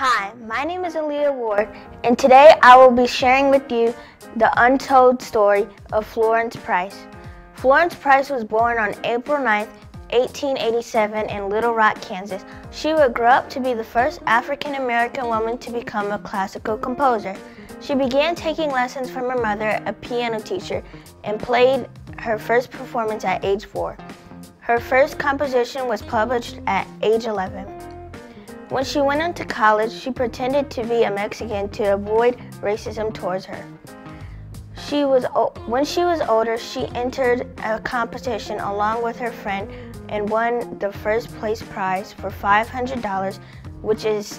Hi, my name is Aliah Ward, and today I will be sharing with you the untold story of Florence Price. Florence Price was born on April 9, 1887 in Little Rock, Kansas. She would grow up to be the first African-American woman to become a classical composer. She began taking lessons from her mother, a piano teacher, and played her first performance at age 4. Her first composition was published at age 11. When she went into college, she pretended to be a Mexican to avoid racism towards her. When she was older, she entered a competition along with her friend and won the first place prize for $500, which is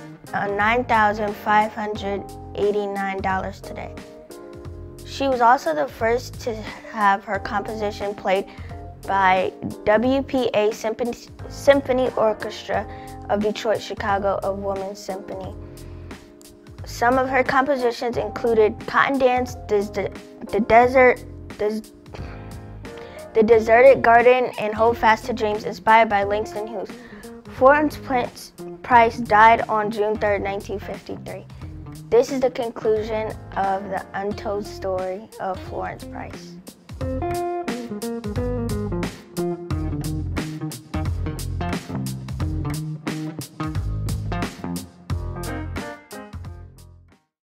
$9,589 today. She was also the first to have her composition played by WPA Symphony Orchestra of Detroit, Chicago, a women's symphony. Some of her compositions included Cotton Dance, The Deserted Garden, and Hold Fast to Dreams, inspired by Langston Hughes. Florence Price died on June 3, 1953. This is the conclusion of the untold story of Florence Price.